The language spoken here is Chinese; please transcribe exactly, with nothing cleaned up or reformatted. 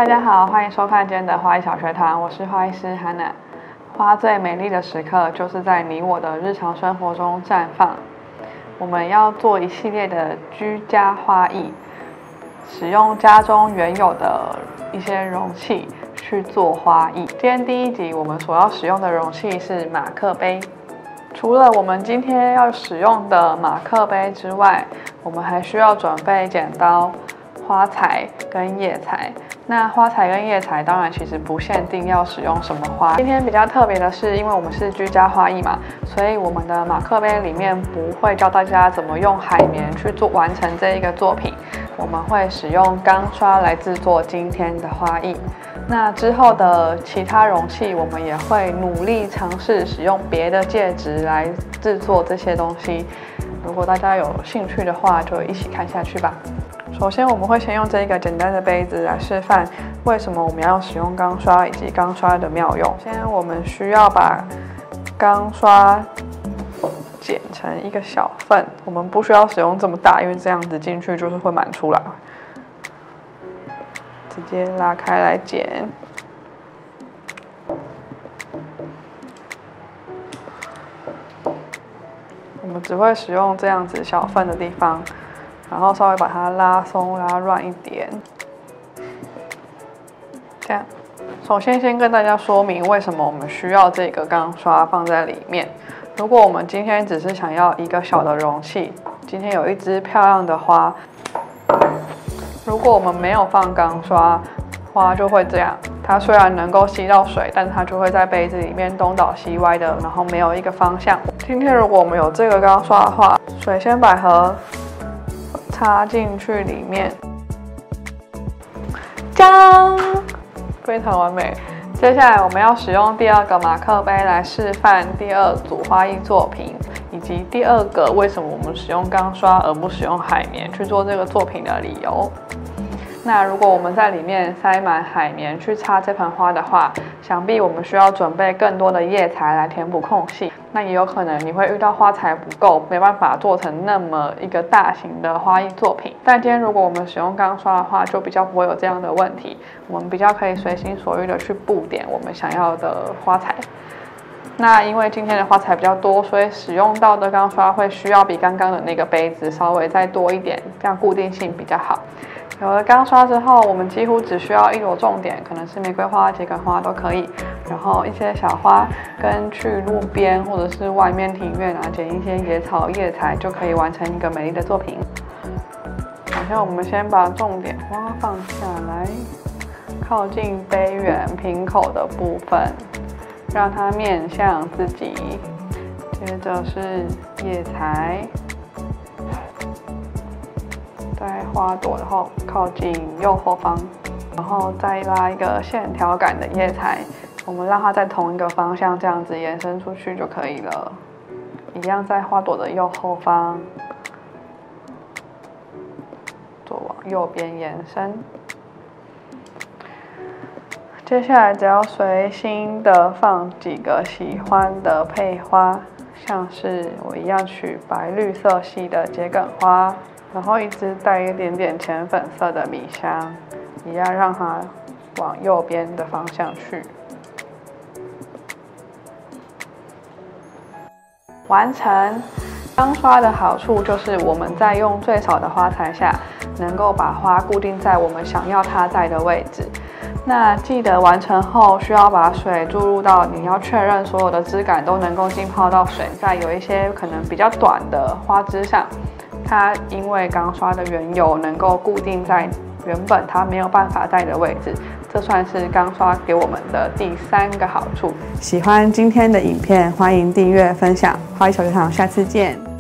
大家好，欢迎收看今天的花艺小学堂，我是花艺师 Hannah。花最美丽的时刻，就是在你我的日常生活中绽放。我们要做一系列的居家花艺，使用家中原有的一些容器去做花艺。今天第一集我们所要使用的容器是马克杯。除了我们今天要使用的马克杯之外，我们还需要准备剪刀、花材跟叶材。那花材跟叶材当然其实不限定要使用什么花。今天比较特别的是，因为我们是居家花艺嘛，所以我们的马克杯里面不会教大家怎么用海绵去做完成这一个作品，我们会使用钢刷来制作今天的花艺。那之后的其他容器，我们也会努力尝试使用别的介质来制作这些东西。如果大家有兴趣的话，就一起看下去吧。首先，我们会先用这一个简单的杯子来示范为什么我们要使用钢刷以及钢刷的妙用。先，我们需要把钢刷剪成一个小份，我们不需要使用这么大，因为这样子进去就是会满出来。直接拉开来剪。我们只会使用这样子小份的地方。然后稍微把它拉松、拉软一点，这样。首先，先跟大家说明为什么我们需要这个钢刷放在里面。如果我们今天只是想要一个小的容器，今天有一支漂亮的花，如果我们没有放钢刷，花就会这样。它虽然能够吸到水，但它就会在杯子里面东倒西歪的，然后没有一个方向。今天如果我们有这个钢刷的话，水仙百合插进去里面，锵，非常完美。接下来我们要使用第二个马克杯来示范第二组花艺作品，以及第二个为什么我们使用钢刷而不使用海绵去做这个作品的理由。那如果我们在里面塞满海绵去插这盆花的话，想必我们需要准备更多的叶材来填补空隙。那也有可能你会遇到花材不够，没办法做成那么一个大型的花艺作品。但今天如果我们使用钢刷的话，就比较不会有这样的问题，我们比较可以随心所欲的去布点我们想要的花材。那因为今天的花材比较多，所以使用到的钢刷会需要比刚刚的那个杯子稍微再多一点，这样固定性比较好。有了钢刷之后，我们几乎只需要一朵重点，可能是玫瑰花、桔梗花都可以，然后一些小花跟去路边或者是外面庭院啊捡一些野草叶材，就可以完成一个美丽的作品。首先，我们先把重点花放下来，靠近杯缘瓶口的部分，让它面向自己。接着是叶材。在花朵的后靠近右后方，然后再拉一个线条感的叶材，我们让它在同一个方向这样子延伸出去就可以了。一样在花朵的右后方，做往右边延伸。接下来只要随心的放几个喜欢的配花，像是我一样取白绿色系的桔梗花。然后一支带一点点浅粉色的米香，一样让它往右边的方向去。完成。钢刷的好处就是我们在用最少的花材下，能够把花固定在我们想要它在的位置。那记得完成后需要把水注入到你要确认所有的枝杆都能够浸泡到水，在有一些可能比较短的花枝上。它因为钢刷的缘由，能够固定在原本它没有办法在的位置，这算是钢刷给我们的第三个好处。喜欢今天的影片，欢迎订阅分享，花艺小学堂，下次见。